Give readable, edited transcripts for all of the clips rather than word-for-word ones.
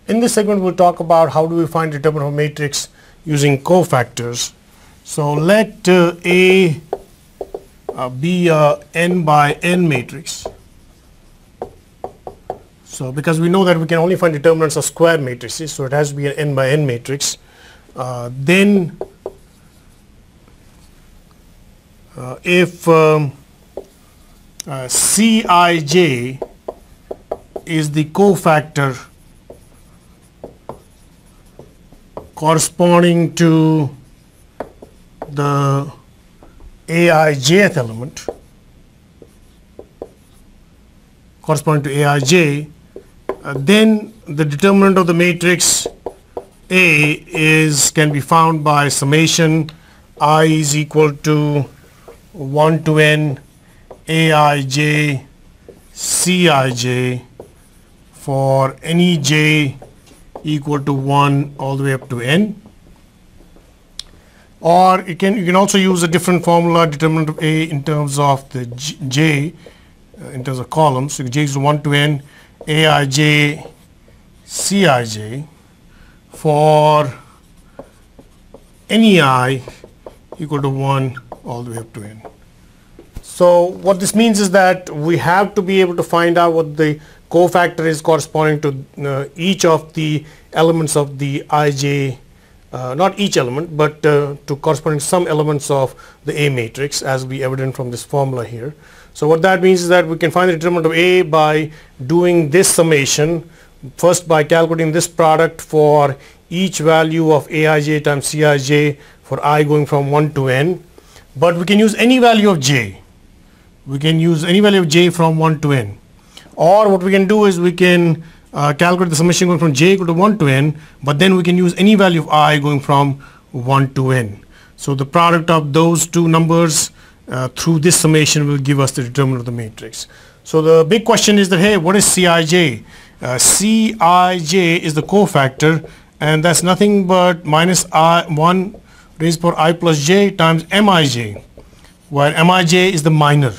In this segment we'll talk about how do we find determinant of a matrix using cofactors. So let A be a n by n matrix. So because we know that we can only find determinants of square matrices, so it has to be an n by n matrix. Then if Cij is the cofactor corresponding to the Aijth element, then the determinant of the matrix A can be found by summation I is equal to 1 to n Aij Cij for any j equal to 1 all the way up to n. Or you can also use a different formula, determinant of A in terms of the j in terms of columns. So j is 1 to n Aij Cij for any I equal to 1 all the way up to n. So what this means is that we have to be able to find out what the cofactor is corresponding to each of the elements of the Ij, not each element, but to corresponding to some elements of the A matrix, as will be evident from this formula here. So what that means is that we can find the determinant of A by doing this summation, first by calculating this product for each value of Aij times Cij for I going from 1 to n. But we can use any value of j. We can use any value of j from 1 to n. Or what we can do is we can calculate the summation going from j equal to 1 to n, but then we can use any value of I going from 1 to n. So the product of those two numbers through this summation will give us the determinant of the matrix. So the big question is that, hey, what is Cij? Cij is the cofactor, and that's nothing but minus 1 raised to power I plus j times Mij, where Mij is the minor.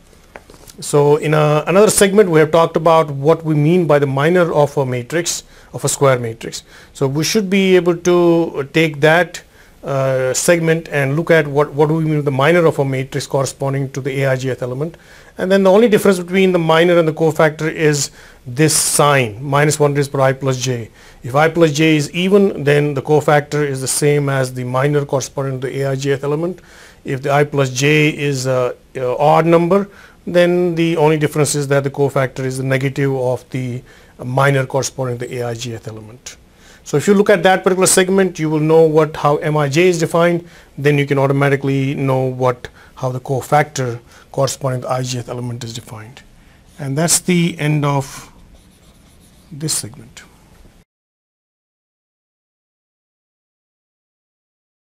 So in another segment we have talked about what we mean by the minor of a matrix, of a square matrix. So we should be able to take that segment and look at what do we mean with the minor of a matrix corresponding to the Aijth element. And then the only difference between the minor and the cofactor is this sign, minus 1 raised to power I plus j. If I plus j is even, then the cofactor is the same as the minor corresponding to the Aijth element. If the I plus j is an odd number, then the only difference is that the cofactor is the negative of the minor corresponding to the Aijth element. So if you look at that particular segment, you will know how Mij is defined, then you can automatically know how the cofactor corresponding to the Ijth element is defined. And that's the end of this segment.